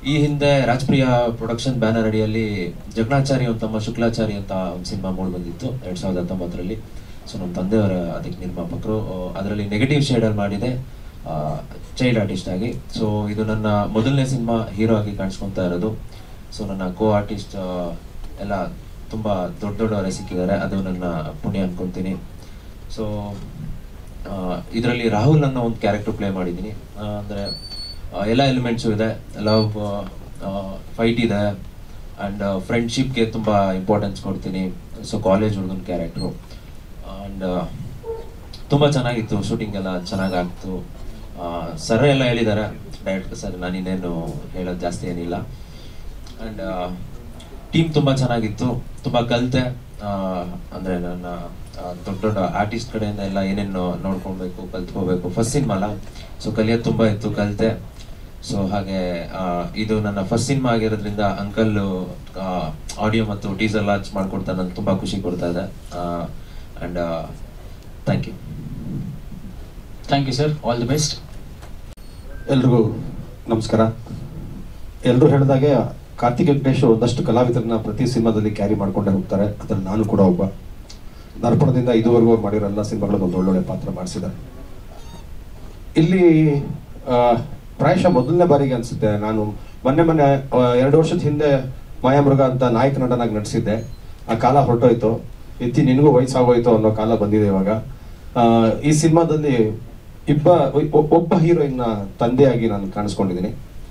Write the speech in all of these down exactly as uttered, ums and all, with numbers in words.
ಈ ಹಿಂದೆ ರಾಜಪ್ರಿಯ production banner ಅಡಿಯಲ್ಲಿ ಜಗಣಾಚಾರಿ ತಮ್ಮ ಶುಕ್ಲಾಚಾರಿ ಅಂತ ಒಂದು ಸಿನಿಮಾ ಮೂಡಿ ಬಂದಿತ್ತು ಎರಡ್ ಸಾವಿರದ ಹತ್ತೊಂಬತ್ತರಲ್ಲಿ. ಸೊ ನಮ್ಮ ತಂದೆಯವರ ಅದಕ್ಕೆ ನಿರ್ಮಾಪಕರು. ಅದರಲ್ಲಿ ನೆಗೆಟಿವ್ ಶೇಡಲ್ಲಿ ಮಾಡಿದೆ ಚೈಲ್ಡ್ ಆರ್ಟಿಸ್ಟ್ ಆಗಿ. ಸೊ ಇದು ನನ್ನ ಮೊದಲನೇ ಸಿನಿಮಾ ಹೀರೋ ಆಗಿ ಕಾಣಿಸ್ಕೊತಾ ಇರೋದು. ಸೊ ನನ್ನ ಕೋ ಆರ್ಟಿಸ್ಟ್ ಎಲ್ಲ ತುಂಬ ದೊಡ್ಡ ದೊಡ್ಡವರೇ ಸಿಕ್ಕಿದ್ದಾರೆ, ಅದು ನನ್ನ ಪುಣ್ಯ ಅನ್ಕೊತೀನಿ. ಸೊ ಇದರಲ್ಲಿ ರಾಹುಲ್ ಅನ್ನೋ ಒಂದು ಕ್ಯಾರೆಕ್ಟರ್ ಪ್ಲೇ ಮಾಡಿದ್ದೀನಿ. ಅಂದರೆ ಎಲ್ಲ ಎಲಿಮೆಂಟ್ಸು ಇದೆ, ಲವ್, ಫೈಟ್ ಇದೆ, ಆ್ಯಂಡ್ ಫ್ರೆಂಡ್ಶಿಪ್ಗೆ ತುಂಬ ಇಂಪಾರ್ಟೆನ್ಸ್ ಕೊಡ್ತೀನಿ. ಸೊ ಕಾಲೇಜ್ ಹುಡುಗನ ಕ್ಯಾರೆಕ್ಟ್ರು. ಆ್ಯಂಡ್ ತುಂಬ ಚೆನ್ನಾಗಿತ್ತು, ಶೂಟಿಂಗ್ ಎಲ್ಲ ಚೆನ್ನಾಗಾಗ್ತು. ಸರ್ ಎಲ್ಲ ಹೇಳಿದ್ದಾರೆ ಡೈರೆಕ್ಟರ್ ಸರ್, ನಾನು ಇನ್ನೇನು ಹೇಳೋದು ಜಾಸ್ತಿ ಏನಿಲ್ಲ. ಆ್ಯಂಡ್ ಟೀಮ್ ತುಂಬ ಚೆನ್ನಾಗಿತ್ತು, ತುಂಬ ಕಲಿತೆ. ಅಂದರೆ ನನ್ನ ದೊಡ್ಡ ದೊಡ್ಡ ಆರ್ಟಿಸ್ಟ್ ಕಡೆಯಿಂದ ಎಲ್ಲ ಏನೇನು ನೋಡ್ಕೊಳ್ಬೇಕು, ಕಲ್ತ್ಕೋಬೇಕು. ಫಸ್ಟ್ ಸಿನಿಮಾ ಅಲ್ಲ, ಸೊ ಕಲಿಯೋದು ತುಂಬ ಇತ್ತು, ಕಲಿತೆ. ಸೊ ಹಾಗೆ ಇದು ನನ್ನ ಫಸ್ಟ್ ಸಿನಿಮಾ ಆಗಿರೋದ್ರಿಂದ ಅಂಕಲ್ ಆಡಿಯೋ ಮತ್ತು ಟೀಸರ್ ಲಾಂಚ್ ಮಾಡಿಕೊಡ್ತಾ ನನಗೆ ತುಂಬ ಖುಷಿ ಕೊಡ್ತಾ ಇದೆ. And thank you thank you sir, all the best. ಎಲ್ರಿಗೂ ನಮಸ್ಕಾರ. ಎಲ್ಲರೂ ಹೇಳಿದಾಗೆ ಕಾರ್ತಿಕ್ ವೆಂಕಟೇಶ್ ಒಂದಷ್ಟು ಕಲಾವಿದರನ್ನ ಪ್ರತಿ ಸಿನಿಮಾದಲ್ಲಿ ಕ್ಯಾರಿ ಮಾಡ್ಕೊಂಡೇ ಹೋಗ್ತಾರೆ. ಅದ್ರಲ್ಲಿ ನಾನು ಕೂಡ ಒಬ್ಬ. ದರ್ಪಣದಿಂದ ಇದುವರೆಗೂ ಮಾಡಿರೋ ಎಲ್ಲ ಸಿನಿಮಾಗಳು ಒಂದು ಒಳ್ಳೊಳ್ಳೆ ಪಾತ್ರ ಮಾಡಿಸಿದ್ದಾರೆ. ಇಲ್ಲಿ ಪ್ರಾಯಶಃ ಮೊದಲನೇ ಬಾರಿಗೆ ಅನಿಸುತ್ತೆ ನಾನು ಮೊನ್ನೆ ಮೊನ್ನೆ ಎರಡು ವರ್ಷದ ಹಿಂದೆ ಮಾಯಾಮೃಗ ಅಂತ ನಾಯಕ ನಟನಾಗಿ ನಟಿಸಿದ್ದೆ. ಆ ಕಾಲ ಹೊರಟೋಯ್ತು, ಎತ್ತಿ ನಿನಗೂ ವಯಸ್ಸಾಗೋಯ್ತು ಅನ್ನೋ ಕಾಲ ಬಂದಿದೆ ಇವಾಗ. ಈ ಸಿನಿಮಾದಲ್ಲಿ ಇಬ್ಬ ಒಬ್ಬ ಹೀರೋಯಿನ್ನ ತಂದೆಯಾಗಿ ನಾನು ಕಾಣಿಸ್ಕೊಂಡಿದ್ದೀನಿ.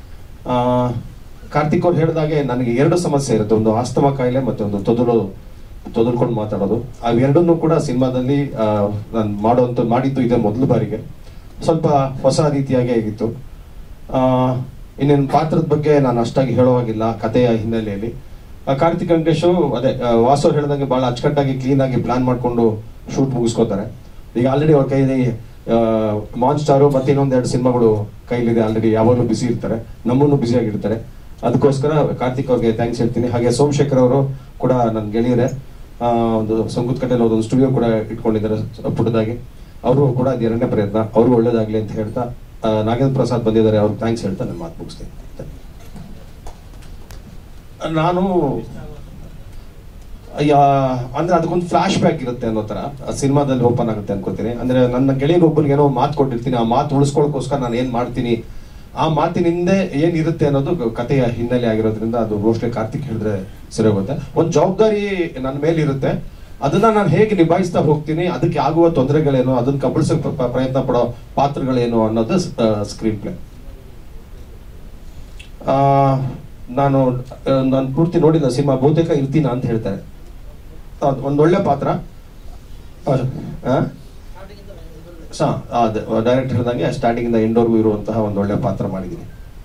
ಕಾರ್ತಿಕ್ ಅವ್ರು ಹೇಳಿದಾಗೆ ನನಗೆ ಎರಡು ಸಮಸ್ಯೆ ಇರುತ್ತೆ, ಒಂದು ಆಸ್ತಮಾ ಕಾಯಿಲೆ ಮತ್ತೆ ಒಂದು ತೊದಲು ತೊದಲ್ಕೊಂಡು ಮಾತಾಡೋದು. ಅವೆರಡನ್ನೂ ಕೂಡ ಸಿನಿಮಾದಲ್ಲಿ ನಾನು ಮಾಡೋಂಥ ಮಾಡಿದ್ದು ಇದೆ ಮೊದಲ ಬಾರಿಗೆ. ಸ್ವಲ್ಪ ಹೊಸ ರೀತಿಯಾಗಿ ಆಗಿತ್ತು. ಇನ್ನೇನು ಪಾತ್ರದ ಬಗ್ಗೆ ನಾನು ಅಷ್ಟಾಗಿ ಹೇಳೋವಾಗಿಲ್ಲ ಕಥೆಯ ಹಿನ್ನೆಲೆಯಲ್ಲಿ. ಕಾರ್ತಿಕ್ ವೆಂಕಟೇಶು ಅದೇ ವಾಸು ಹೇಳಿದಂಗೆ ಬಹಳ ಅಚ್ಚುಕಟ್ಟಾಗಿ ಕ್ಲೀನ್ ಆಗಿ ಪ್ಲಾನ್ ಮಾಡ್ಕೊಂಡು ಶೂಟ್ ಮುಗಿಸ್ಕೋತಾರೆ. ಈಗ ಆಲ್ರೆಡಿ ಅವ್ರ ಕೈಲಿ ಮಾನ್ಸ್ಟಾರು ಮತ್ತೆ ಇನ್ನೊಂದೆರಡು ಸಿನಿಮಾಗಳು ಕೈಲಿದೆ, ಆಲ್ರೆಡಿ ಯಾವಾಗಲೂ ಬ್ಯುಸಿ ಇರ್ತಾರೆ, ನಮ್ಮನ್ನು ಬ್ಯುಸಿ ಆಗಿರ್ತಾರೆ. ಅದಕ್ಕೋಸ್ಕರ ಕಾರ್ತಿಕ್ ಅವ್ರಿಗೆ ಥ್ಯಾಂಕ್ಸ್ ಹೇಳ್ತೀನಿ. ಹಾಗೆ ಸೋಮಶೇಖರ್ ಅವರು ಕೂಡ ನನ್ನ ಗೆಳೆಯರೇ, ಒಂದು ಸಂಗುತ್ಕಟ್ಟೆಯಲ್ಲಿ ಒಂದು ಸ್ಟುಡಿಯೋ ಕೂಡ ಇಟ್ಕೊಂಡಿದ್ದಾರೆ ಪುಟ್ಟದಾಗಿ. ಅವರು ಕೂಡ ಅದು ಎರಡನೇ ಪ್ರಯತ್ನ, ಅವರು ಒಳ್ಳೇದಾಗ್ಲಿ ಅಂತ ಹೇಳ್ತಾ ನಾಗೇಂದ್ರ ಪ್ರಸಾದ್ ಬಂದಿದ್ದಾರೆ, ಅವ್ರಿಗೆ ಥ್ಯಾಂಕ್ಸ್ ಹೇಳ್ತಾ ನಾನು ಮಾತು ಮುಗಿಸ್ತೇನೆ. ನಾನು ಅಂದ್ರೆ ಅದಕ್ಕೊಂದು ಫ್ಲಾಶ್ ಬ್ಯಾಕ್ ಇರುತ್ತೆ ಅನ್ನೋ ತರ ಸಿನಿಮಾದಲ್ಲಿ ಓಪನ್ ಆಗುತ್ತೆ ಅನ್ಕೋತೀನಿ. ಅಂದ್ರೆ ನನ್ನ ಗೆಳೆಯಗೊಬ್ಬರಿಗೆ ಏನೋ ಮಾತು ಕೊಟ್ಟಿರ್ತೀನಿ, ಆ ಮಾತು ಉಳಿಸ್ಕೊಳ್ಳೋಕೋಸ್ಕರ ನಾನು ಏನ್ ಮಾಡ್ತೀನಿ, ಆ ಮಾತಿನಿಂದ ಏನಿರುತ್ತೆ ಅನ್ನೋದು ಕಥೆಯ ಹಿನ್ನೆಲೆ ಆಗಿರೋದ್ರಿಂದ ಅದು ಮೋಸ್ಟ್ಲಿ ಕಾರ್ತಿಕ್ ಹೇಳಿದ್ರೆ ಸರಿ ಹೋಗುತ್ತೆ. ಒಂದು ಜವಾಬ್ದಾರಿ ನನ್ನ ಮೇಲೆ ಇರುತ್ತೆ, ಅದನ್ನ ನಾನು ಹೇಗೆ ನಿಭಾಯಿಸ್ತಾ ಹೋಗ್ತೀನಿ, ಅದಕ್ಕೆ ಆಗುವ ತೊಂದರೆಗಳೇನು, ಅದನ್ನ ಕಬಳಿಸಕ್ ಪ್ರಯತ್ನ ಪಡೋ ಪಾತ್ರಗಳೇನು ಅನ್ನೋದು ಸ್ಕ್ರೀನ್ ಪ್ಲೇ. ಆ ನಾನು ನಾನು ಪೂರ್ತಿ ನೋಡಿದ ಸಿನಿಮಾ ಬಹುತೇಕ ಇರ್ತೀನ ಅಂತ ಹೇಳ್ತಾರೆ. ಒಂದೊಳ್ಳೆ ಪಾತ್ರ. ಡೈರೆಕ್ಟರ್ ಹೇಳಿದಂಗೆ ಸ್ಟಾರ್ಟಿಂಗ್ ಇಂದ ಎಂಡೋರ್ಗೂ ಇರುವಂತಹ ಒಂದೊಳ್ಳೆ ಪಾತ್ರ ಮಾಡಿದ್ದೀನಿ.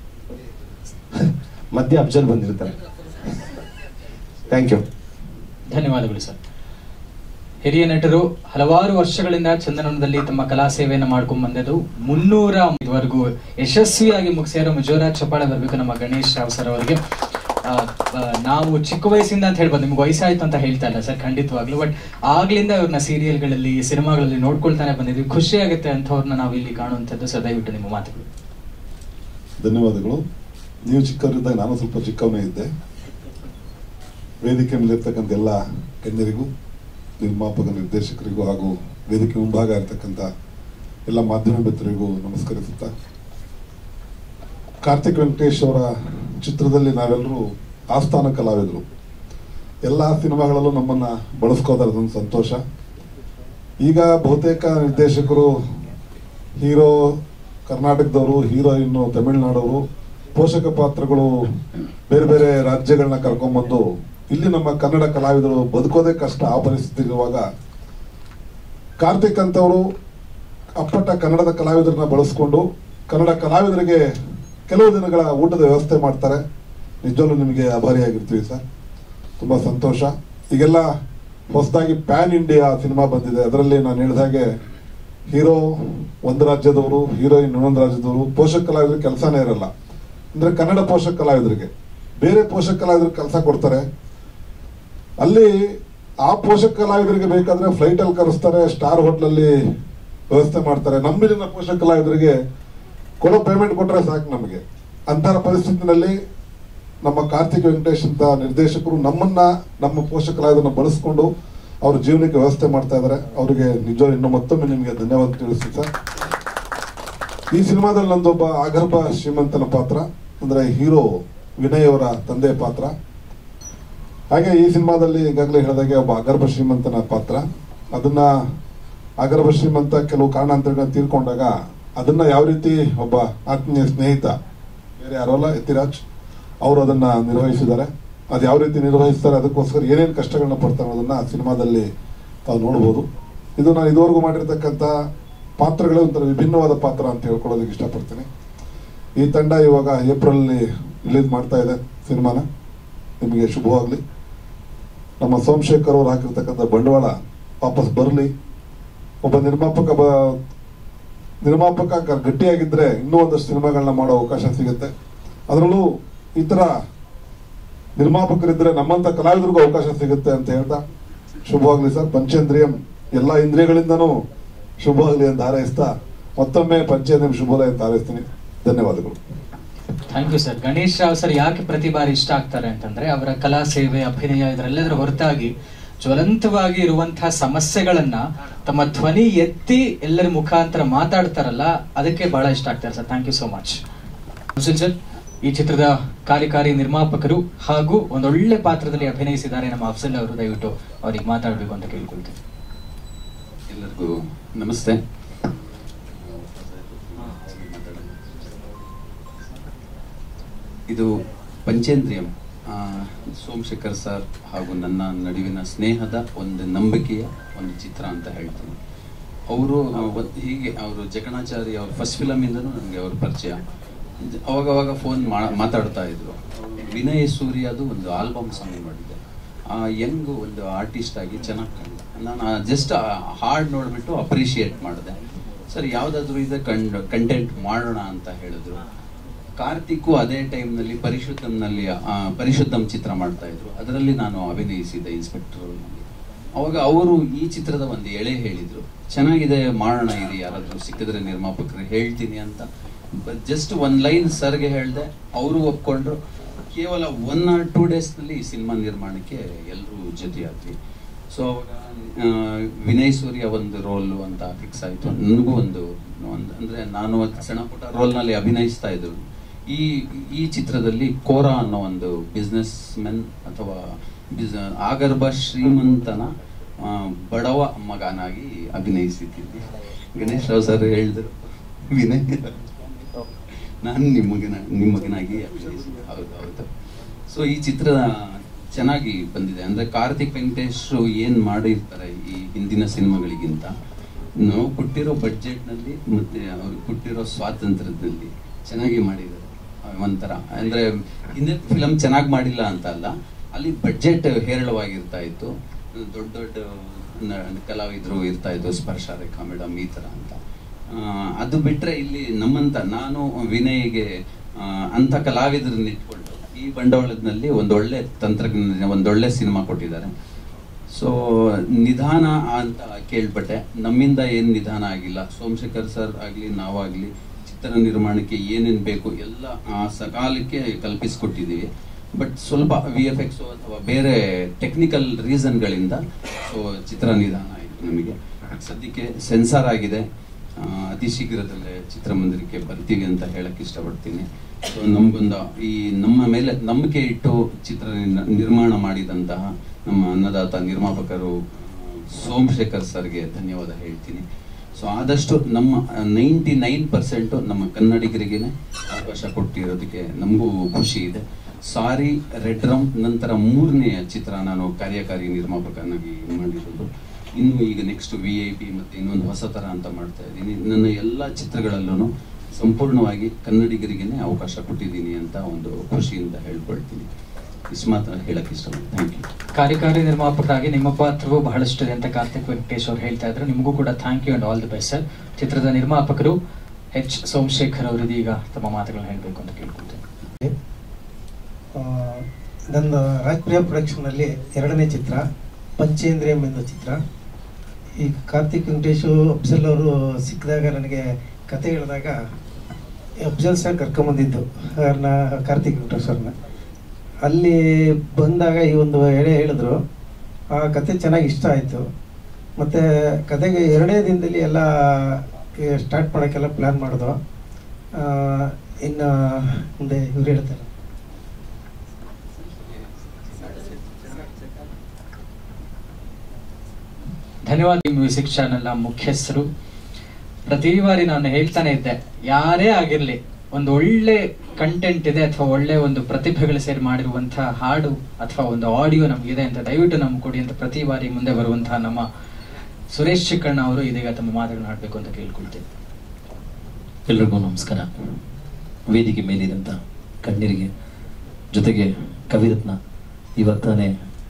ಮಧ್ಯ ಅಫ್ಜಲ್ ಬಂದಿರ್ತಾರೆ. ಥ್ಯಾಂಕ್ ಯು, ಧನ್ಯವಾದಗಳು ಸರ್. ಹಿರಿಯ ನಟರು ಹಲವಾರು ವರ್ಷಗಳಿಂದ ಚಂದನವನದಲ್ಲಿ ತಮ್ಮ ಕಲಾ ಸೇವೆಯನ್ನು ಮಾಡ್ಕೊಂಡ್ ಬಂದದ್ದು ಮುನ್ನೂರ ಇದುವರೆಗೂ ಯಶಸ್ವಿಯಾಗಿ ಮುಗಿಸ್ಯಾರೋ. ಮುಜೋರ ಚಪ್ಪಾಳೆ ಬರ್ಬೇಕು ನಮ್ಮ ಗಣೇಶ್ ರಾವ್ ಸರ್ ಅವರಿಗೆ. ನಾವು ಚಿಕ್ಕ ವಯಸ್ಸಿಂದ ಅಂತ ಹೇಳ್ಬೋದು, ನಿಮ್ಗೆ ವಯಸ್ಸಾಯ್ತು ಅಂತ ಹೇಳ್ತಾ ಇಲ್ಲ ಸರ್, ಖಂಡಿತವಾಗ್ಲು. ಬಟ್ ಆಗ್ಲಿಂದ ಇವ್ರನ್ನ ಸೀರಿಯಲ್ಗಳಲ್ಲಿ ಸಿನಿಮಾಗಳಲ್ಲಿ ನೋಡ್ಕೊಳ್ತಾನೆ ಬಂದಿದ್ವಿ. ಖುಷಿ ಆಗುತ್ತೆ ಅಂಥವ್ರನ್ನ ನಾವು ಇಲ್ಲಿ ಕಾಣುವಂಥದ್ದು. ಸೊ ದಯವಿಟ್ಟು ನಿಮ್ಮ ಮಾತುಗಳು. ಧನ್ಯವಾದಗಳು. ನೀವು ಚಿಕ್ಕವರಿದ್ದಾಗ ನಾನು ಸ್ವಲ್ಪ ಚಿಕ್ಕವನೇ ಇದ್ದೆ. ವೇದಿಕೆ ಮೇಲಿರ್ತಕ್ಕಂಥ ಎಲ್ಲ ಗಣ್ಯರಿಗೂ, ನಿರ್ಮಾಪಕ ನಿರ್ದೇಶಕರಿಗೂ ಹಾಗೂ ವೇದಿಕೆ ಮುಂಭಾಗ ಇರತಕ್ಕಂಥ ಎಲ್ಲ ಮಾಧ್ಯಮ ಮಿತ್ರರಿಗೂ ನಮಸ್ಕರಿಸುತ್ತಾ, ಕಾರ್ತಿಕ್ ವೆಂಕಟೇಶ್ ಅವರ ಚಿತ್ರದಲ್ಲಿ ನಾವೆಲ್ಲರೂ ಆಸ್ಥಾನ ಕಲಾವಿದರು. ಎಲ್ಲ ಸಿನಿಮಾಗಳಲ್ಲೂ ನಮ್ಮನ್ನ ಬಳಸ್ಕೋತಾರೆ, ಅದೊಂದು ಸಂತೋಷ. ಈಗ ಬಹುತೇಕ ನಿರ್ದೇಶಕರು ಹೀರೋ ಕರ್ನಾಟಕದವರು, ಹೀರೋಯಿನ್ನು ತಮಿಳುನಾಡವರು, ಪೋಷಕ ಪಾತ್ರಗಳು ಬೇರೆ ಬೇರೆ ರಾಜ್ಯಗಳನ್ನ ಕರ್ಕೊಂಡ್ಬಂದು ಇಲ್ಲಿ ನಮ್ಮ ಕನ್ನಡ ಕಲಾವಿದರು ಬದುಕೋದೇ ಕಷ್ಟ. ಆ ಪರಿಸ್ಥಿತಿ ಇರುವಾಗ ಕಾರ್ತಿಕ್ ಅಂತವರು ಅಪ್ಪಟ ಕನ್ನಡದ ಕಲಾವಿದರನ್ನ ಬಳಸ್ಕೊಂಡು ಕನ್ನಡ ಕಲಾವಿದರಿಗೆ ಕೆಲವು ದಿನಗಳ ಊಟದ ವ್ಯವಸ್ಥೆ ಮಾಡ್ತಾರೆ. ನಿಜವಲ್ಲೂ ನಿಮಗೆ ಆಭಾರಿಯಾಗಿರ್ತೀವಿ ಸರ್, ತುಂಬಾ ಸಂತೋಷ. ಈಗೆಲ್ಲ ಹೊಸದಾಗಿ ಪ್ಯಾನ್ ಇಂಡಿಯಾ ಸಿನಿಮಾ ಬಂದಿದೆ. ಅದರಲ್ಲಿ ನಾನು ಹೇಳಿದ ಹಾಗೆ ಹೀರೋ ಒಂದು ರಾಜ್ಯದವರು, ಹೀರೋಯಿನ್ ಇನ್ನೊಂದು ರಾಜ್ಯದವರು, ಪೋಷಕ ಕಲಾವಿದರಿಗೆ ಕೆಲಸನೇ ಇರಲ್ಲ. ಅಂದ್ರೆ ಕನ್ನಡ ಪೋಷಕ ಕಲಾವಿದರಿಗೆ ಬೇರೆ ಪೋಷಕ ಕಲಾವಿದರಿಗೆ ಕೆಲಸ ಕೊಡ್ತಾರೆ. ಅಲ್ಲಿ ಆ ಪೋಷಕ ಕಲಾವಿದರಿಗೆ ಬೇಕಾದ್ರೆ ಫ್ಲೈಟ್ ಅಲ್ಲಿ ಕರೆಸ್ತಾರೆ, ಸ್ಟಾರ್ ಹೋಟ್ಲಲ್ಲಿ ವ್ಯವಸ್ಥೆ ಮಾಡ್ತಾರೆ. ನಮ್ಮಿನ ಪೋಷಕ ಕಲಾವಿದರಿಗೆ ಕೊಡೋ ಪೇಮೆಂಟ್ ಕೊಟ್ರೆ ಸಾಕು ನಮಗೆ. ಅಂತಹ ಪರಿಸ್ಥಿತಿನಲ್ಲಿ ನಮ್ಮ ಕಾರ್ತಿಕ್ ವೆಂಕಟೇಶ್ ಅಂತ ನಿರ್ದೇಶಕರು ನಮ್ಮನ್ನ ನಮ್ಮ ಪೋಷಕರಾದನ್ನ ಬಳಸ್ಕೊಂಡು ಅವ್ರ ಜೀವನಕ್ಕೆ ವ್ಯವಸ್ಥೆ ಮಾಡ್ತಾ ಇದ್ದಾರೆ. ಅವರಿಗೆ ನಿಜ ಇನ್ನು ಮತ್ತೊಮ್ಮೆ ನಿಮಗೆ ಧನ್ಯವಾದ ತಿಳಿಸ್ತೀನಿ ಸರ್. ಈ ಸಿನಿಮಾದಲ್ಲಿ ನಂದೊಬ್ಬ ಆಗರ್ಭ ಶ್ರೀಮಂತನ ಪಾತ್ರ, ಅಂದ್ರೆ ಹೀರೋ ವಿನಯ್ ಅವರ ತಂದೆಯ ಪಾತ್ರ. ಹಾಗೆ ಈ ಸಿನಿಮಾದಲ್ಲಿ ಈಗಾಗಲೇ ಹೇಳಿದಾಗೆ ಒಬ್ಬ ಆಗರ್ಭ ಶ್ರೀಮಂತನ ಪಾತ್ರ. ಅದನ್ನ ಆಗರ್ಭ ಶ್ರೀಮಂತ ಕೆಲವು ಕಾರಣಾಂತರಗಳನ್ನ ತೀರ್ಕೊಂಡಾಗ ಅದನ್ನ ಯಾವ ರೀತಿ ಒಬ್ಬ ಆತ್ಮೀಯ ಸ್ನೇಹಿತ, ಬೇರೆ ಯಾರೋಲ್ಲ ಯತಿರಾಜ್ ಅವರು ಅದನ್ನ ನಿರ್ವಹಿಸಿದ್ದಾರೆ. ಅದು ಯಾವ ರೀತಿ ನಿರ್ವಹಿಸ್ತಾರೆ, ಅದಕ್ಕೋಸ್ಕರ ಏನೇನು ಕಷ್ಟಗಳನ್ನ ಪಡ್ತಾರೆ ಅನ್ನೋದನ್ನ ಸಿನಿಮಾದಲ್ಲಿ ತಾವು ನೋಡ್ಬೋದು. ಇದು ನಾನು ಇದುವರೆಗೂ ಮಾಡಿರ್ತಕ್ಕಂಥ ಪಾತ್ರಗಳೇ ಒಂಥರ ವಿಭಿನ್ನವಾದ ಪಾತ್ರ ಅಂತ ಹೇಳ್ಕೊಳ್ಳೋದಕ್ಕೆ ಇಷ್ಟಪಡ್ತೀನಿ. ಈ ತಂಡ ಇವಾಗ ಏಪ್ರಿಲ್ ರಿಲೀಸ್ ಮಾಡ್ತಾ ಇದೆ ಸಿನಿಮಾನ. ನಿಮಗೆ ಶುಭವಾಗಲಿ. ನಮ್ಮ ಸೋಮಶೇಖರ್ ಅವರು ಹಾಕಿರ್ತಕ್ಕಂಥ ಬಂಡವಾಳ ವಾಪಸ್ ಬರಲಿ. ಒಬ್ಬ ನಿರ್ಮಾಪಕ ಬ ನಿರ್ಮಾಪಕ ಗಟ್ಟಿಯಾಗಿದ್ರೆ ಇನ್ನೂ ಒಂದಷ್ಟು ಸಿನಿಮಾಗಳನ್ನ ಮಾಡೋ ಅವಕಾಶ ಸಿಗುತ್ತೆ. ಅದರಲ್ಲೂ ಈ ತರ ನಿರ್ಮಾಪಕರಿದ್ರೆ ನಮ್ಮಂತ ಕಲಾವಿದರಿಗೂ ಅವಕಾಶ ಸಿಗುತ್ತೆ ಅಂತ ಹೇಳ್ತಾ ಶುಭವಾಗ್ಲಿ ಸರ್. ಪಂಚೇಂದ್ರಿಯಂ ಎಲ್ಲ ಇಂದ್ರಿಯಗಳಿಂದನೂ ಶುಭವಾಗ್ಲಿ ಅಂತ ಹಾರೈಸ್ತಾ ಮತ್ತೊಮ್ಮೆ ಪಂಚೇಂದ್ರಿಯಂ ಶುಭೋದಯ ಅಂತ ಹಾರೈಸ್ತೀನಿ. ಧನ್ಯವಾದಗಳು. Thank you sir. Ganesh Rao sir ಯಾಕೆ ಪ್ರತಿ ಬಾರಿ ಇಷ್ಟ ಆಗ್ತಾರೆ ಅಂತಂದ್ರೆ ಅವರ ಕಲಾ ಸೇವೆ, ಅಭಿನಯ ಇದರೆಲ್ಲದರ ಹೊರತಾಗಿ ಜ್ವಲಂತವಾಗಿ ಇರುವಂತಹ ಸಮಸ್ಯೆಗಳನ್ನ ತಮ್ಮ ಧ್ವನಿ ಎತ್ತಿ ಎಲ್ಲರ ಮುಖಾಂತರ ಮಾತಾಡ್ತಾರಲ್ಲ, ಅದಕ್ಕೆ ಬಹಳ ಇಷ್ಟ ಆಗ್ತಾರೆ sir. Thank you so much. Sir, ಈ ಚಿತ್ರದ ಕಾರ್ಯಕಾರಿ ನಿರ್ಮಾಪಕರು ಹಾಗೂ ಒಂದೊಳ್ಳೆ ಪಾತ್ರದಲ್ಲಿ ಅಭಿನಯಿಸಿದ್ದಾರೆ ನಮ್ಮ ಅಫ್ಜಲ್ ಅವರು. ದಯವಿಟ್ಟು ಅವ್ರಿಗೆ ಮಾತಾಡಬೇಕು ಅಂತ ಕೇಳ್ಕೊಳ್ತೀನಿ. ಎಲ್ಲರಿಗೂ ನಮಸ್ತೆ. ಇದು ಪಂಚೇಂದ್ರಿಯಂ, ಸೋಮಶೇಖರ್ ಸರ್ ಹಾಗೂ ನನ್ನ ನಡುವಿನ ಸ್ನೇಹದ ಒಂದು ನಂಬಿಕೆಯ ಒಂದು ಚಿತ್ರ ಅಂತ ಹೇಳ್ತೀನಿ. ಅವರು ಹೀಗೆ ಅವರು ಜಕಣಾಚಾರಿ ಅವ್ರ ಫಸ್ಟ್ ಫಿಲಮಿಂದನೂ ನನಗೆ ಅವ್ರ ಪರಿಚಯ. ಅವಾಗವಾಗ ಫೋನ್ ಮಾತಾಡ್ತಾ ಇದ್ರು. ವಿನಯ್ ಸೂರ್ಯದು ಒಂದು ಆಲ್ಬಮ್ ಸಾಂಗ್ ಮಾಡಿದ್ದೆ. ಆ ಯಂಗ್ ಒಂದು ಆರ್ಟಿಸ್ಟ್ ಆಗಿ ಚೆನ್ನಾಗಿ ಕಂಡು ನಾನು ಜಸ್ಟ್ ಹಾಡ್ ನೋಡ್ಬಿಟ್ಟು ಅಪ್ರಿಷಿಯೇಟ್ ಮಾಡಿದೆ. ಸರ್ ಯಾವುದಾದ್ರೂ ಇದೆ ಕಂಡು ಕಂಟೆಂಟ್ ಮಾಡೋಣ ಅಂತ ಹೇಳಿದ್ರು. ಕಾರ್ತಿಕ್ಕು ಅದೇ ಟೈಮ್ನಲ್ಲಿ ಪರಿಶುದ್ಧಂನಲ್ಲಿ ಪರಿಶುದ್ಧಂ ಚಿತ್ರ ಮಾಡ್ತಾ ಇದ್ರು. ಅದರಲ್ಲಿ ನಾನು ಅಭಿನಯಿಸಿದ್ದೆ ಇನ್ಸ್ಪೆಕ್ಟರ್. ಅವಾಗ ಅವರು ಈ ಚಿತ್ರದ ಒಂದು ಎಳೆ ಹೇಳಿದ್ರು, ಚೆನ್ನಾಗಿದೆ ಮಾಡೋಣ, ಇದು ಯಾರಾದ್ರೂ ಸಿಕ್ಕಿದ್ರೆ ನಿರ್ಮಾಪಕರು ಹೇಳ್ತೀನಿ ಅಂತ. ಜಸ್ಟ್ ಒನ್ ಲೈನ್ ಸರ್ಗೆ ಹೇಳಿದೆ, ಅವರು ಒಪ್ಕೊಂಡ್ರು. ಕೇವಲ ಒನ್ ಆರ್ ಟೂ ಡೇಸ್ನಲ್ಲಿ ಈ ಸಿನಿಮಾ ನಿರ್ಮಾಣಕ್ಕೆ ಎಲ್ಲರೂ ಜೊತೆಯಾದ್ವಿ. ಸೊ ವಿನಯ್ ಸೂರ್ಯ ಒಂದು ರೋಲು ಅಂತ ಫಿಕ್ಸ್ ಆಯಿತು. ನನಗೂ ಒಂದು ಅಂದರೆ ನಾನು ಸಣ್ಣ ಪುಟ್ಟ ರೋಲ್ನಲ್ಲಿ ಅಭಿನಯಿಸ್ತಾ ಇದ್ರು. ಈ ಈ ಚಿತ್ರದಲ್ಲಿ ಕೋರಾ ಅನ್ನೋ ಒಂದು ಬಿಸ್ನೆಸ್ ಮೆನ್ ಅಥವಾ ಬಿಸ್ ಆಗರ್ಭ ಶ್ರೀಮಂತನ ಬಡವ ಮಗನಾಗಿ ಅಭಿನಯಿಸಿದ್ದೀನಿ. ಗಣೇಶ್ ರಾವ್ ಸರ್ ಹೇಳಿದ್ರು, ವಿನಯ್ ನಾನು ನಿಮ್ಮ ಮಗನ ನಿಮ್ಮ ಮಗನಾಗಿ ಅಭಿನಯಿಸಿದ್ದೆ. ಹೌದು ಹೌದು ಸೊ ಈ ಚಿತ್ರ ಚೆನ್ನಾಗಿ ಬಂದಿದೆ. ಅಂದರೆ ಕಾರ್ತಿಕ್ ವೆಂಕಟೇಶ್ ಏನು ಮಾಡಿರ್ತಾರೆ ಈ ಹಿಂದಿನ ಸಿನಿಮಾಗಳಿಗಿಂತ ನಾವು ಕೊಟ್ಟಿರೋ ಬಡ್ಜೆಟ್ನಲ್ಲಿ ಮತ್ತು ಅವ್ರಿಗೆ ಕೊಟ್ಟಿರೋ ಸ್ವಾತಂತ್ರ್ಯದಲ್ಲಿ ಚೆನ್ನಾಗಿ ಮಾಡಿದ್ದಾರೆ. ಒಂಥರ ಅಂದರೆ ಹಿಂದೆ ಫಿಲಮ್ ಚೆನ್ನಾಗಿ ಮಾಡಿಲ್ಲ ಅಂತ ಅಲ್ಲ, ಅಲ್ಲಿ ಬಡ್ಜೆಟ್ ಹೇರಳವಾಗಿರ್ತಾ ಇತ್ತು. ದೊಡ್ಡ ದೊಡ್ಡ ಕಲಾವಿದರು ಇರ್ತಾ ಇತ್ತು, ಸ್ಪರ್ಶ ರೇಖಾ ಮೇಡಮ್ ಈ ಥರ ಅಂತ. ಅದು ಬಿಟ್ಟರೆ ಇಲ್ಲಿ ನಮ್ಮಂತ ನಾನು ವಿನಯ್ಗೆ ಅಂಥ ಕಲಾವಿದರನ್ನ ಇಟ್ಕೊಂಡು ಈ ಬಂಡವಾಳದಲ್ಲಿ ಒಂದೊಳ್ಳೆ ತಂತ್ರಜ್ಞಾನ ಒಂದೊಳ್ಳೆ ಸಿನಿಮಾ ಕೊಟ್ಟಿದ್ದಾರೆ. ಸೊ ನಿಧಾನ ಅಂತ ಕೇಳ್ಪಟ್ಟೆ, ನಮ್ಮಿಂದ ಏನು ನಿಧಾನ ಆಗಿಲ್ಲ. ಸೋಮಶೇಖರ್ ಸರ್ ಆಗಲಿ ನಾವಾಗಲಿ ಚಿತ್ರ ನಿರ್ಮಾಣಕ್ಕೆ ಏನೇನು ಬೇಕು ಎಲ್ಲ ಆ ಸಕಾಲಕ್ಕೆ ಕಲ್ಪಿಸ್ಕೊಟ್ಟಿದ್ದೀವಿ. ಬಟ್ ಸ್ವಲ್ಪ ವಿ ಎಫ್ ಎಕ್ಸು ಅಥವಾ ಬೇರೆ ಟೆಕ್ನಿಕಲ್ ರೀಸನ್ಗಳಿಂದ ಸೊ ಚಿತ್ರ ನಿಧಾನ ಆಯಿತು. ನಮಗೆ ಸದ್ಯಕ್ಕೆ ಸೆನ್ಸಾರ್ ಆಗಿದೆ, ಅತಿ ಶೀಘ್ರದಲ್ಲೇ ಚಿತ್ರಮಂದಿರಕ್ಕೆ ಬರ್ತೀವಿ ಅಂತ ಹೇಳಕ್ಕೆ ಇಷ್ಟಪಡ್ತೀನಿ. ಸೊ ನಮಗೊಂದು ಈ ನಮ್ಮ ಮೇಲೆ ನಂಬಿಕೆ ಇಟ್ಟು ಚಿತ್ರ ನಿರ್ಮಾಣ ಮಾಡಿದಂತಹ ನಮ್ಮ ಅನ್ನದಾತ ನಿರ್ಮಾಪಕರು ಸೋಮಶೇಖರ್ ಸರ್ಗೆ ಧನ್ಯವಾದ ಹೇಳ್ತೀನಿ. ಸೊ ಆದಷ್ಟು ನಮ್ಮ ನೈಂಟಿ ನೈನ್ ಪರ್ಸೆಂಟು ನಮ್ಮ ಕನ್ನಡಿಗರಿಗೆ ಅವಕಾಶ ಕೊಟ್ಟಿರೋದಕ್ಕೆ ನಮಗೂ ಖುಷಿ ಇದೆ. ಸಾರಿ, ರೆಡ್ ರಮ್ ನಂತರ ಮೂರನೇ ಚಿತ್ರ ನಾನು ಕಾರ್ಯಕಾರಿ ನಿರ್ಮಾಪಕನಾಗಿ ಮಾಡಿರೋದು. ಇನ್ನು ಈಗ ನೆಕ್ಸ್ಟ್ ವಿ ಐ ಪಿ ಮತ್ತು ಇನ್ನೊಂದು ಹೊಸ ಥರ ಅಂತ ಮಾಡ್ತಾ ಇದ್ದೀನಿ. ನನ್ನ ಎಲ್ಲ ಚಿತ್ರಗಳಲ್ಲೂ ಸಂಪೂರ್ಣವಾಗಿ ಕನ್ನಡಿಗರಿಗೆ ಅವಕಾಶ ಕೊಟ್ಟಿದ್ದೀನಿ ಅಂತ ಒಂದು ಖುಷಿಯಿಂದ ಹೇಳ್ಕೊಳ್ತೀನಿ. ಇಷ್ಟು ಮಾತ್ರ ಹೇಳಕ್ಕೆ ಇಷ್ಟಪಡ್ತೀನಿ. Thank you. ಕಾರ್ಯಕಾರಿ ನಿರ್ಮಾಪಕರಾಗಿ ನಿಮ್ಮ ಪಾತ್ರವು ಬಹಳಷ್ಟಿದೆ ಅಂತ ಕಾರ್ತಿಕ್ ವೆಂಕಟೇಶ್ ಅವರು ಹೇಳ್ತಾ ಇದ್ರು. ನಿಮಗೂ ಕೂಡ thank you and all the best sir. ಚಿತ್ರದ ನಿರ್ಮಾಪಕರು ಎಚ್ ಸೋಮಶೇಖರ್ ಅವರು ಇದೀಗ ತಮ್ಮ ಮಾತುಗಳನ್ನ ಹೇಳಬೇಕು ಅಂತ ಕೇಳ್ಕೊಳ್ತೇನೆ. ನನ್ನ ರಾಜ್ಪ್ರಿಯ ಪ್ರೊಡಕ್ಷನ್ನಲ್ಲಿ ಎರಡನೇ ಚಿತ್ರ ಪಂಚೇಂದ್ರಿಯಂ ಎನ್ನುವ ಚಿತ್ರ. ಈ ಕಾರ್ತಿಕ್ ವೆಂಕಟೇಶು ಅಫ್ಜಲ್ ಅವರು ಸಿಕ್ಕಿದಾಗ ನನಗೆ ಕತೆ ಹೇಳಿದಾಗ ಅಫ್ಜಲ್ ಸರ್ ಕರ್ಕೊಂಬಂದಿದ್ದು ಅವ್ರನ್ನ, ಕಾರ್ತಿಕ್ ವೆಂಕಟೇಶ್ ಅವ್ರನ್ನ. ಅಲ್ಲಿ ಬಂದಾಗ ಈ ಒಂದು ಎಳೆ ಹೇಳಿದ್ರು, ಆ ಕತೆ ಚೆನ್ನಾಗಿ ಇಷ್ಟ ಆಯಿತು. ಮತ್ತು ಕತೆಗೆ ಎರಡೇ ದಿನದಲ್ಲಿ ಎಲ್ಲ ಸ್ಟಾರ್ಟ್ ಮಾಡೋಕ್ಕೆಲ್ಲ ಪ್ಲ್ಯಾನ್ ಮಾಡಿದ್ರು. ಇನ್ನು ಮುಂದೆ ಇವ್ರು ಹೇಳ್ತಾರೆ. ಧನ್ಯವಾದ. ಮ್ಯೂಸಿಕ್ ಚಾನೆಲ್ನ ಮುಖ್ಯಸ್ಥರು. ಪ್ರತಿ ಬಾರಿ ನಾನು ಹೇಳ್ತಾನೆ ಇದ್ದೆ, ಯಾರೇ ಆಗಿರಲಿ ಒಂದು ಒಳ್ಳೆ ಕಂಟೆಂಟ್ ಇದೆ ಅಥವಾ ಒಳ್ಳೆ ಒಂದು ಪ್ರತಿಭೆಗಳು ಸೇರಿ ಮಾಡಿರುವಂತಹ ಹಾಡು ಅಥವಾ ಒಂದು ಆಡಿಯೋ ನಮಗಿದೆ ಅಂತ ದಯವಿಟ್ಟು ನಮ್ಗೆ ಕೊಡಿ ಅಂತ ಪ್ರತಿ ಬಾರಿ ಮುಂದೆ ಬರುವಂತಹ ನಮ್ಮ ಸುರೇಶ್ ಚಿಕ್ಕಣ್ಣ ಅವರು ಇದೀಗ ತಮ್ಮ ಮಾತುಗಳನ್ನ ಆಡಬೇಕು ಅಂತ ಕೇಳ್ಕೊಳ್ತೇವೆ. ಎಲ್ರಿಗೂ ನಮಸ್ಕಾರ. ವೇದಿಕೆ ಮೇಲಿದಂಥ ಕಣ್ಣೀರಿಗೆ ಜೊತೆಗೆ ಕವಿರತ್ನ ಇವತ್ತಾನೆ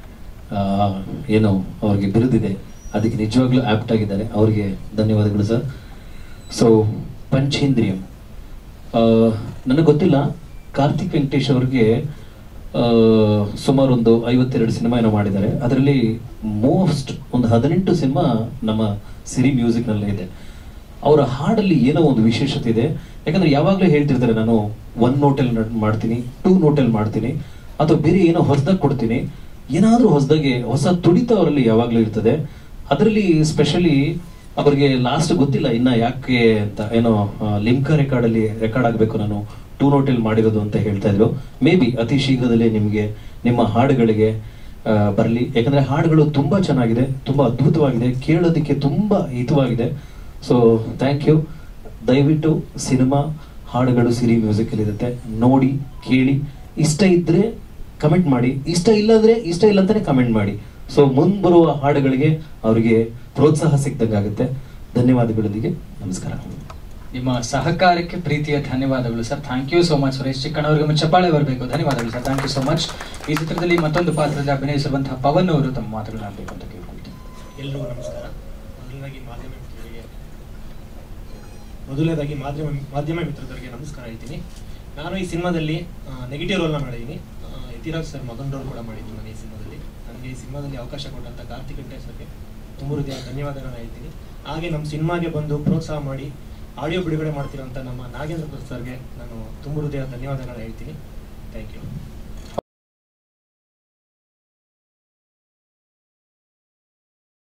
ಏನು ಅವ್ರಿಗೆ ಬಿರುದಿದೆ, ಅದಕ್ಕೆ ನಿಜವಾಗ್ಲೂ ಆ್ಯಪ್ಟ್ ಆಗಿದ್ದಾರೆ. ಅವರಿಗೆ ಧನ್ಯವಾದಗಳು ಸರ್. ಸೊ ಪಂಚೇಂದ್ರಿಯಂ, ನನಗೆ ಗೊತ್ತಿಲ್ಲ, ಕಾರ್ತಿಕ್ ವೆಂಕಟೇಶ್ ಅವ್ರಿಗೆ ಸುಮಾರು ಒಂದು ಐವತ್ತೆರಡು ಸಿನಿಮಾ ಏನೋ ಮಾಡಿದ್ದಾರೆ. ಅದರಲ್ಲಿ ಮೋಸ್ಟ್ ಒಂದು ಹದಿನೆಂಟು ಸಿನಿಮಾ ನಮ್ಮ ಸಿರಿ ಮ್ಯೂಸಿಕ್ನಲ್ಲೇ ಇದೆ. ಅವರ ಹಾಡಲ್ಲಿ ಏನೋ ಒಂದು ವಿಶೇಷತೆ ಇದೆ. ಯಾಕಂದ್ರೆ ಯಾವಾಗಲೂ ಹೇಳ್ತಿರ್ತಾರೆ, ನಾನು ಒನ್ ನೋಟಲ್ಲಿ ಮಾಡ್ತೀನಿ, ಟೂ ನೋಟಲ್ಲಿ ಮಾಡ್ತೀನಿ, ಅಥವಾ ಬೇರೆ ಏನೋ ಹೊಸದಾಗಿ ಕೊಡ್ತೀನಿ, ಏನಾದರೂ ಹೊಸದಾಗಿ ಹೊಸ ತುಡಿತ ಅವರಲ್ಲಿ ಯಾವಾಗಲೂ ಇರ್ತದೆ. ಅದರಲ್ಲಿ ಸ್ಪೆಷಲಿ ಅವ್ರಿಗೆ ಲಾಸ್ಟ್ ಗೊತ್ತಿಲ್ಲ ಇನ್ನ ಯಾಕೆ ಅಂತ, ಏನೋ ಲಿಮ್ಕಾ ರೆಕಾರ್ಡಲ್ಲಿ ರೆಕಾರ್ಡ್ ಆಗಬೇಕು ನಾನು ಟೂ ನೋಟಲ್ಲಿ ಮಾಡಿರೋದು ಅಂತ ಹೇಳ್ತಾ ಇದ್ರು. ಮೇ ಬಿ ಅತಿ ಶೀಘ್ರದಲ್ಲೇ ನಿಮಗೆ ನಿಮ್ಮ ಹಾಡುಗಳಿಗೆ ಬರಲಿ. ಯಾಕಂದ್ರೆ ಹಾಡುಗಳು ತುಂಬಾ ಚೆನ್ನಾಗಿದೆ, ತುಂಬಾ ಅದ್ಭುತವಾಗಿದೆ, ಕೇಳೋದಕ್ಕೆ ತುಂಬಾ ಹಿತವಾಗಿದೆ. So thank you. ದಯವಿಟ್ಟು ಸಿನಿಮಾ ಹಾಡುಗಳು ಸಿರಿ ಮ್ಯೂಸಿಕಲ್ಲಿ ಇರುತ್ತೆ, ನೋಡಿ ಕೇಳಿ. ಇಷ್ಟ ಇದ್ರೆ ಕಮೆಂಟ್ ಮಾಡಿ, ಇಷ್ಟ ಇಲ್ಲದ್ರೆ ಇಷ್ಟ ಇಲ್ಲ ಅಂತಾನೆ ಕಮೆಂಟ್ ಮಾಡಿ. ಸೊ ಮುಂದೆ ಬರುವ ಹಾಡುಗಳಿಗೆ ಅವರಿಗೆ ಪ್ರೋತ್ಸಾಹ ಸಿಕ್ದಂಗಾಗುತ್ತೆ. ಧನ್ಯವಾದಗಳೊಂದಿಗೆ ನಮಸ್ಕಾರ. ನಿಮ್ಮ ಸಹಕಾರಕ್ಕೆ ಪ್ರೀತಿಯ ಧನ್ಯವಾದಗಳು sir. Thank you so much. Suresh Chikkanna ಅವರಿಗೆ ಚಪ್ಪಾಳೆ ಬರಬೇಕು. ಧನ್ಯವಾದಗಳು sir. Thank you so much. ಈ ಚಿತ್ರದಲ್ಲಿ ಮತ್ತೊಂದು ಪಾತ್ರದಲ್ಲಿ ಅಭಿನಯಿಸಿರುವಂತಹ ಪವನ್ ಅವರು ತಮ್ಮ ಮಾತುಗಳನ್ನ ಆಗಬೇಕು ಅಂತ ಕೇಳ್ಕೊಳ್ತೀನಿ. ಎಲ್ರಿಗೂ ನಮಸ್ಕಾರ. ಮೊದಲನೇದಾಗಿ ಮಾಧ್ಯಮ ಮಿತ್ರರಿಗೆ ಮೊದಲನೇದಾಗಿ ಮಾಧ್ಯಮ ಮಾಧ್ಯಮ ಮಿತ್ರರಿಗೆ ನಮಸ್ಕಾರ ಹೇಳ್ತೀನಿ. ನಾನು ಈ ಸಿನಿಮಾದಲ್ಲಿ ನೆಗೆಟಿವ್ ರೋಲ್ನ ಮಾಡಿದ್ದೀನಿ. ಯತಿರಾಜ್ ಸರ್ ಮಗನ್ ರೋಲ್ ಕೂಡ ಮಾಡಿದ್ದು ನಾನು ಈ ಸಿನಿಮಾದಲ್ಲಿ. ನನಗೆ ಈ ಸಿನಿಮಾದಲ್ಲಿ ಅವಕಾಶ ಕೊಟ್ಟಂಥ ಕಾರ್ತಿಕ್ ವೆಂಕಟೇಶ್ ಸರ್ಗೆ ತುಂಬ ಹೃದಯ ಧನ್ಯವಾದಗಳನ್ನ ಹೇಳ್ತೀನಿ. ಹಾಗೆ ನಮ್ಮ ಸಿನಿಮಾಗೆ ಬಂದು ಪ್ರೋತ್ಸಾಹ ಮಾಡಿ ಆಡಿಯೋ ಬಿಡುಗಡೆ ಮಾಡ್ತಿರೋಂಥ ನಮ್ಮ ನಾಗೇಂದ್ರ ಸರ್ಗೆ ನಾನು ತುಂಬ ಹೃದಯ ಧನ್ಯವಾದಗಳನ್ನ ಹೇಳ್ತೀನಿ. Thank you.